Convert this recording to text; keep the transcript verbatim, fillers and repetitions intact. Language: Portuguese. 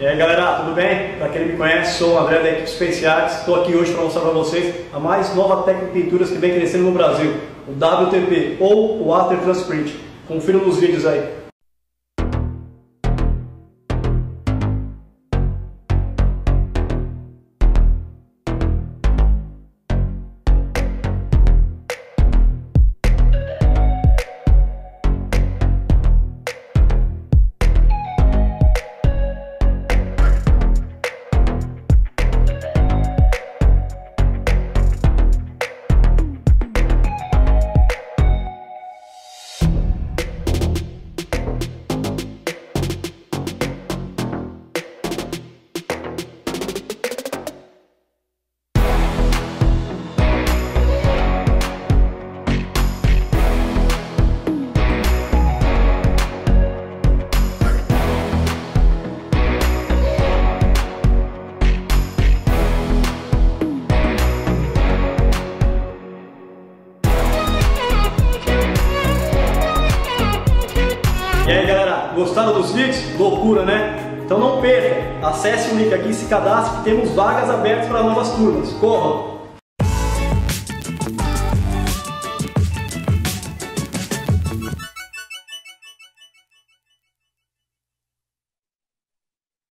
E aí galera, tudo bem? Para quem não me conhece, sou o André da equipe Space Arts. Estou aqui hoje para mostrar para vocês a mais nova técnica de pinturas que vem crescendo no Brasil, o W T P ou o Water Transprint. Confira nos vídeos aí. E aí galera, gostaram dos vídeos? Loucura, né? Então não perca, acesse o link aqui e se cadastre que temos vagas abertas para novas turmas. Corram!